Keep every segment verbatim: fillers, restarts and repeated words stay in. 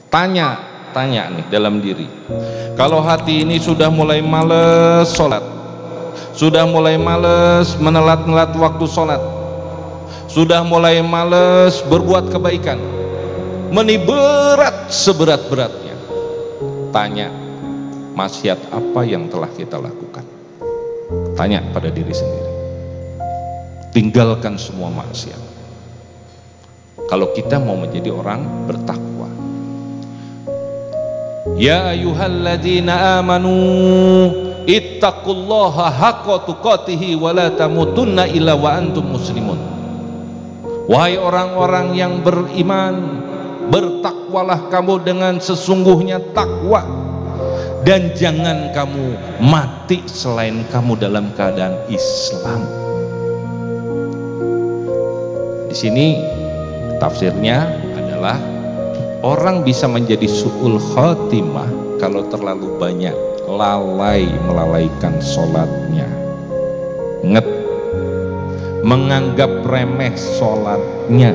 Tanya, tanya nih dalam diri. Kalau hati ini sudah mulai males sholat, sudah mulai males menelat-nelat waktu sholat, sudah mulai males berbuat kebaikan, meniberat seberat-beratnya, tanya, maksiat apa yang telah kita lakukan? Tanya pada diri sendiri. Tinggalkan semua maksiat kalau kita mau menjadi orang bertakwa. Ya ayyuhalladzina amanu ittaqullaha haqqa tuqatih wa la tamutunna illa wa antum muslimun. Wahai orang-orang yang beriman, bertakwalah kamu dengan sesungguhnya takwa, dan jangan kamu mati selain kamu dalam keadaan Islam. Di sini tafsirnya adalah orang bisa menjadi su'ul khotimah kalau terlalu banyak lalai melalaikan sholatnya, nget, menganggap remeh sholatnya.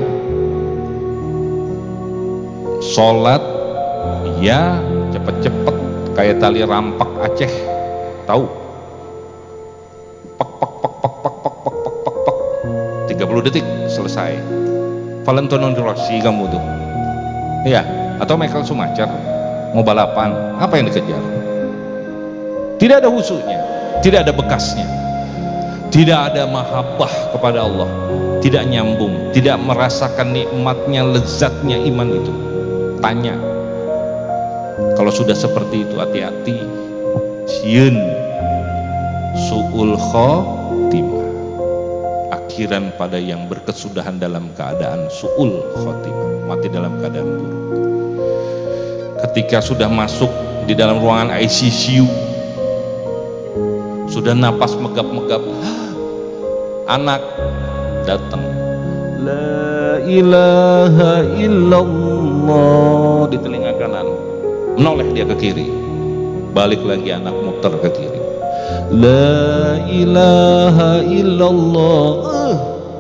Sholat ya cepet-cepet kayak tali rampak Aceh, tahu? Pek pek pek pek pek pek pek pek pek pek tiga puluh detik selesai. Valentino Rossi kamu tuh, ya, atau Michael Schumacher mau balapan, apa yang dikejar? Tidak ada husunya, tidak ada bekasnya, tidak ada mahabbah kepada Allah, tidak nyambung, tidak merasakan nikmatnya, lezatnya iman itu. Tanya, kalau sudah seperti itu hati-hati, sieun su'ul khotimah, akhiran pada yang berkesudahan dalam keadaan su'ul khotimah, mati dalam keadaan buruk. Ketika sudah masuk di dalam ruangan I C U, sudah napas megap-megap, anak datang, la ilaha illallah, di telinga kanan, menoleh dia ke kiri, balik lagi anak muter ke kiri, la ilaha illallah. uh.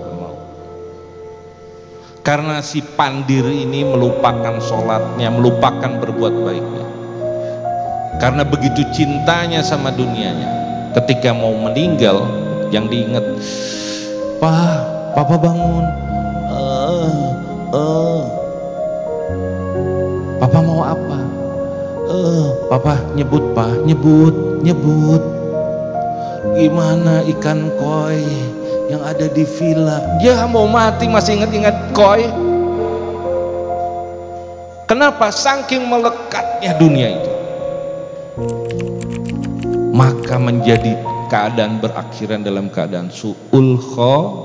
Karena si pandir ini melupakan sholatnya, melupakan berbuat baiknya, karena begitu cintanya sama dunianya. Ketika mau meninggal, yang diingat, Pak, Papa bangun, uh, uh. Papa mau apa? Uh, Papa nyebut, Pak, nyebut, nyebut. Gimana ikan koi yang ada di villa? Dia mau mati masih ingat-ingat koi. Kenapa? Saking melekatnya dunia itu. Maka menjadi keadaan berakhiran dalam keadaan su'ul kho